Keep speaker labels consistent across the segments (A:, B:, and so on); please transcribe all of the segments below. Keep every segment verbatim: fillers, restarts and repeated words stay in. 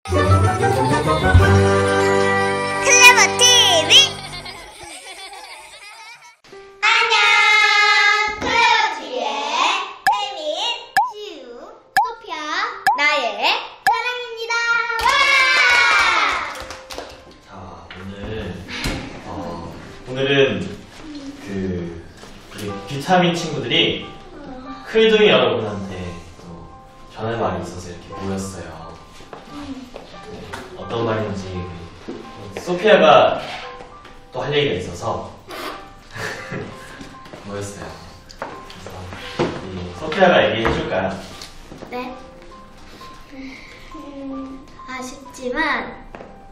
A: 클레버 티비. 안녕. 클레버 티비의 혜민, 시우, 소피아, 나의 사랑입니다. 와!
B: 자, 오늘 어, 오늘은 그 우리 비타민 친구들이 클둥이 여러분한테 또 전할 말이 있어서 이렇게 모였어요. 네, 어떤 말인지 소피아가 또 할 얘기가 있어서 모였어요. 그래서 우리 소피아가 얘기해 줄까요?
A: 네. 음, 아쉽지만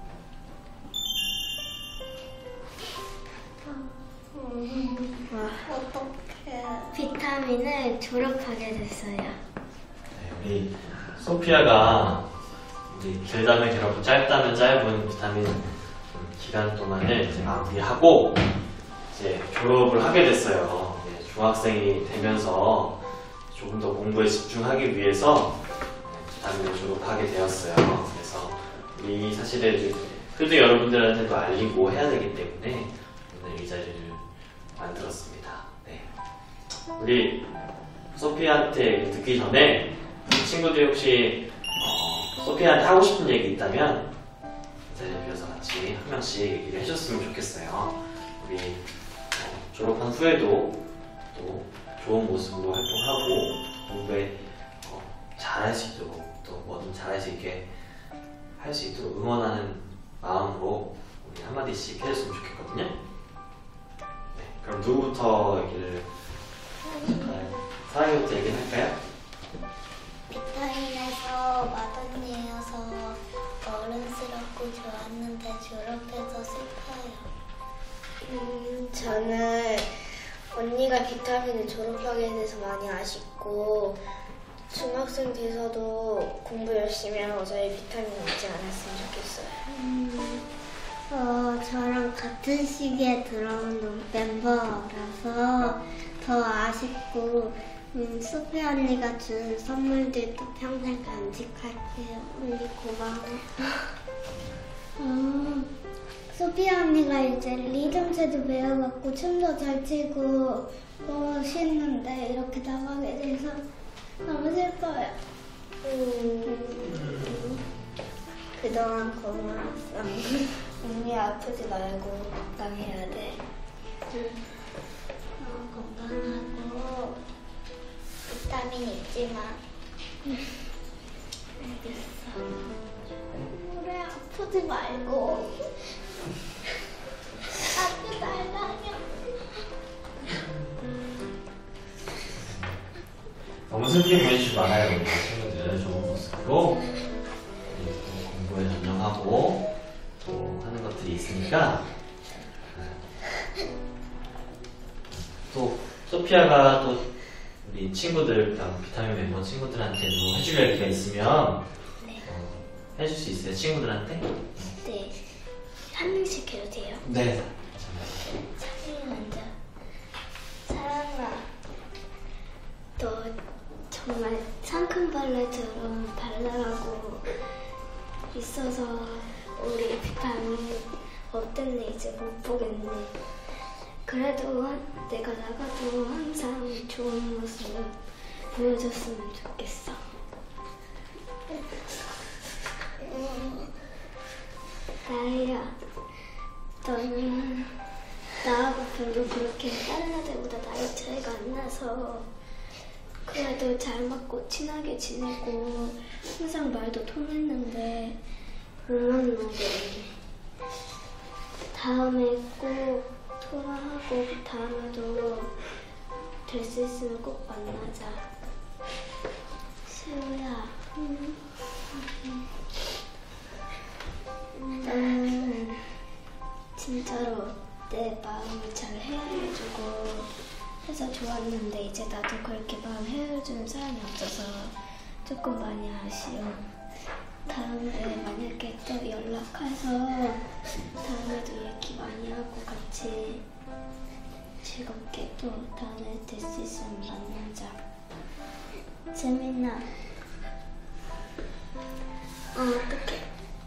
A: 음, 어떡해. 비타민을 졸업하게 됐어요.
B: 네, 우리 소피아가 우리 길다면 길고 짧다면 짧은 비타민 기간 동안을 이제 마무리하고 이제 졸업을 하게 됐어요. 이제 중학생이 되면서 조금 더 공부에 집중하기 위해서 비타민을 졸업하게 되었어요. 그래서 우리 사실은 그래도 여러분들한테도 알리고 해야 되기 때문에 오늘 이 자리를 만들었습니다. 네. 우리 소피아한테 듣기 전에 친구들이 혹시 어, 소피아한테 하고 싶은 얘기 있다면 이 자리에 비어서 같이 한 명씩 얘기를 해줬으면 좋겠어요. 우리 어, 졸업한 후에도 또 좋은 모습으로 활동하고 공부에 어, 잘할 수 있도록 또 뭐든 잘할 수 있게 할 수 있도록 응원하는 마음으로 우리 한마디씩 해줬으면 좋겠거든요. 네, 그럼 누구부터 얘기를 할까요? 사랑이부터 얘기를 할까요?
A: 비타민에서 맏언니여서 어른스럽고 좋았는데 졸업해서 슬퍼요.
C: 음, 저는 언니가 비타민을 졸업하게 돼서 많이 아쉽고 중학생 돼서도 공부 열심히 하고 저희 비타민 잊지 않았으면 좋겠어요.
A: 음, 어, 저랑 같은 시기에 들어온 멤버라서 더 아쉽고 음, 소피 언니가 준 선물들도 평생 간직할게요. 언니 고마워. 어, 소피 언니가 이제 리듬체도 배워갖고 춤도 잘 추고 멋있는데 이렇게 나가게 돼서 너무 슬퍼요.
C: 음, 그동안 고마웠어. 언니 아프지 말고 건강해야 돼.
A: 어, 건강하고 비타민 있지만 알겠어. 그래, 아프지 말고 아주 잘 다녀.
B: 너무 슬프게 보내주지 말아요. 우리 친구들 좋은 모습으로 또 공부에 전념하고 또 하는 것들이 있으니까. 또 소피아가 또 우리 친구들, 그다음 비타민 멤버 친구들한테도 해줄 얘기가 있으면
A: 네.
B: 어, 해줄 수 있어요? 친구들한테?
A: 네. 한 명씩 해도 돼요?
B: 네.
A: 사진이 먼저. 사랑아, 너 정말 상큼벌레처럼 발랄하고 있어서 우리 비타민 어땠니 이제 못 보겠네. 그래도 내가 나가도 항상 좋은 모습 보여줬으면 좋겠어. 나혜야, 너는 나하고 별로 그렇게 다른 애들보다 나이 차이가 안 나서 그래도 잘 맞고 친하게 지내고 항상 말도 통했는데 못 만나게. 다음에 꼭 통화하고 다음에도 될 수 있으면 꼭 만나자. 시우야. 음. 나는 진짜로 내 마음을 잘 헤아려주고 해서 좋았는데 이제 나도 그렇게 마음 헤아려주는 사람이 없어서 조금 많이 아쉬워. 다음에 만약에 또 연락해서 다음에도 얘기 많이 하고 같이 즐겁게 또 다음에 될 수 있으면 만나자. 재민아. 어, 어떡해.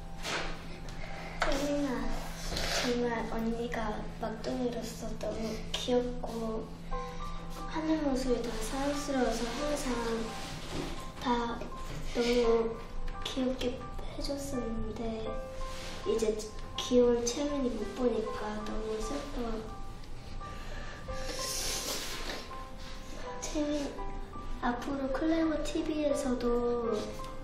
A: 정말 언니가 막둥이로서 너무 귀엽고 하는 모습이 다 사랑스러워서 항상 다 너무 귀엽게 해줬었는데 이제 귀여운 채민이 못 보니까 너무 슬퍼. 채민 앞으로 클레버 티비에서도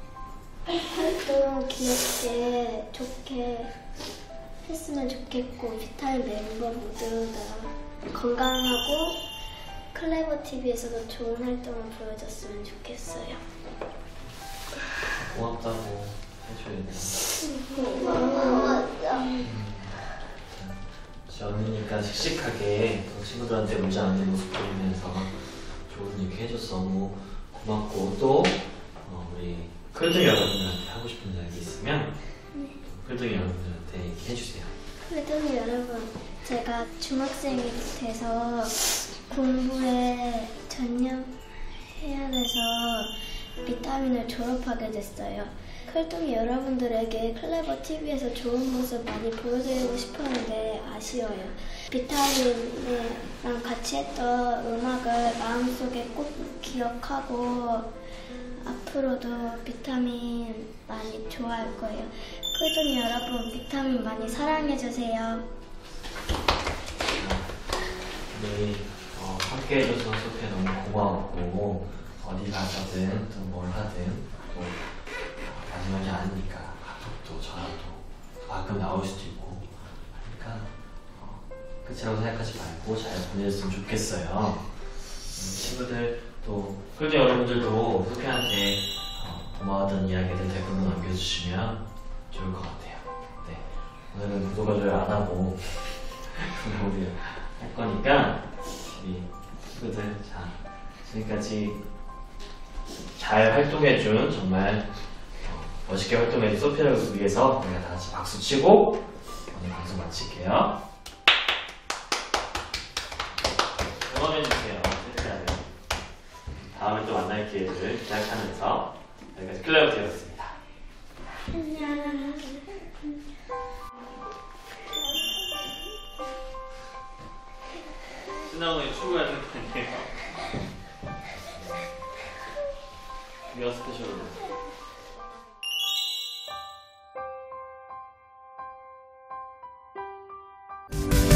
A: 활동 귀엽게 좋게 했으면 좋겠고 비타민 멤버 모두 다 건강하고 클레버 티비에서도 좋은 활동을 보여줬으면 좋겠어요.
B: 고맙다고 해줘야 돼.
C: 고마워.
B: 언니니까 씩씩하게 또 친구들한테 물지 않는 모습 보이면서 좋은 얘기 해줘서 너무 고맙고 또 어, 우리 클등 여러분들한테 하고 싶은 이야기 있으면
A: 네.
B: 클등 여러분들한테 얘기해주세요.
A: 그래도 여러분, 제가 중학생이 돼서 공부에 전념해야 돼서 비타민을 졸업하게 됐어요. 클동이 여러분들에게 클레버 티비에서 좋은 모습 많이 보여드리고 싶었는데 아쉬워요. 비타민이랑 같이 했던 음악을 마음속에 꼭 기억하고 앞으로도 비타민 많이 좋아할 거예요. 클동이 여러분, 비타민 많이 사랑해주세요.
B: 우리 어, 함께 해줘서 소피아 너무 고마웠고 어디 가서든 또 뭘 하든 또 마지막이 아니니까 카톡도 전화도 가끔 나올 수도 있고 그러니까 어, 끝이라고 생각하지 말고 잘 보내줬으면 좋겠어요. 음, 친구들 또 클등 여러분들도 소피아한테 어, 고마웠던 이야기들 댓글로 남겨주시면 좋을 것 같아요. 네, 오늘은 구독 조절 안 하고 우리 할 거니까 우리 친구들 자 지금까지 잘 활동해준 정말 어, 멋있게 활동해준 소피아를 위해서 우리가 다 같이 박수 치고 오늘 방송 마칠게요. 응원해주세요. 소피아를 다음에 또 만날 기회를 기약하면서 여기까지 클레버 티비였습니다.
A: 안녕.
B: 신나고 출근하는 거 아니에요? 미어 스페셜로.